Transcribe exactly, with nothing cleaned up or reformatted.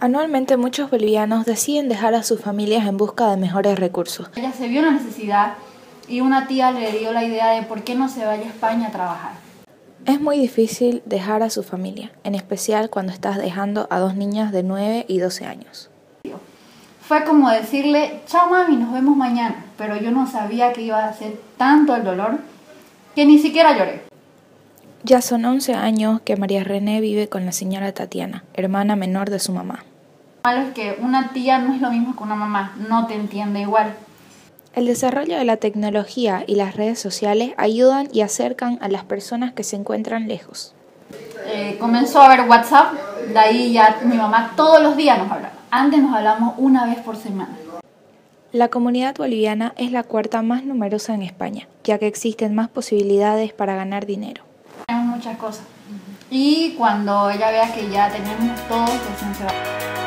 Anualmente muchos bolivianos deciden dejar a sus familias en busca de mejores recursos. Ella se vio la necesidad y una tía le dio la idea de por qué no se vaya a España a trabajar. Es muy difícil dejar a su familia, en especial cuando estás dejando a dos niñas de nueve y doce años. Fue como decirle, chao mami, nos vemos mañana, pero yo no sabía que iba a ser tanto el dolor que ni siquiera lloré. Ya son once años que María René vive con la señora Tatiana, hermana menor de su mamá. Lo malo es que una tía no es lo mismo que una mamá, no te entiende igual. El desarrollo de la tecnología y las redes sociales ayudan y acercan a las personas que se encuentran lejos. Eh, comenzó a ver WhatsApp, de ahí ya mi mamá todos los días nos hablaba. Antes nos hablamos una vez por semana. La comunidad boliviana es la cuarta más numerosa en España, ya que existen más posibilidades para ganar dinero. Tenemos muchas cosas. Y cuando ella vea que ya tenemos todo, recién se va.